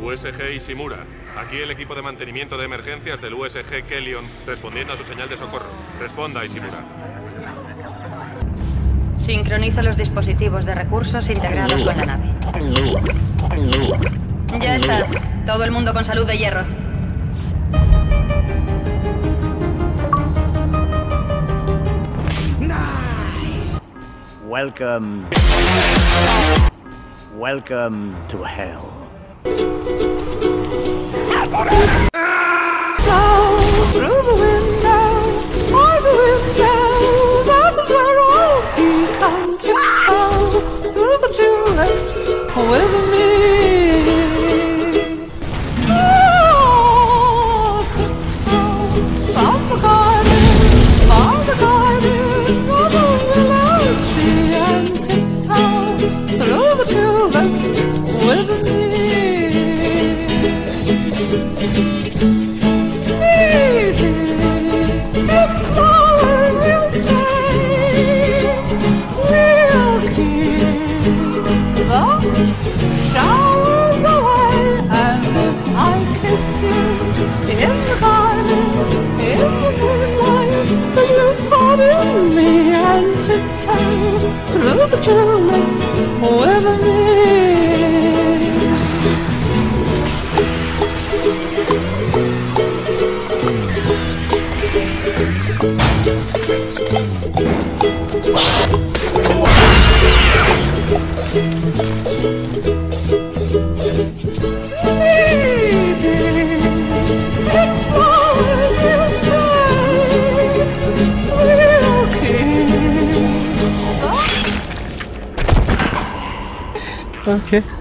USG Ishimura. Aquí el equipo de mantenimiento de emergencias del USG Kellion, respondiendo a su señal de socorro. Responda, Ishimura. Sincronizo los dispositivos de recursos integrados con la nave. Ya está. Todo el mundo con salud de hierro. Nice. Welcome to hell. Through the window, by the window, that is where I'll be. Come to town, through the tulips, with me. Oh, from the garden, by the garden, of the willow tree, and tiptoe through the tulips with me. Showers away, and if I kiss you in the garden, in the moonlight, will you pardon me and tiptoe through the tulips with me? Okay.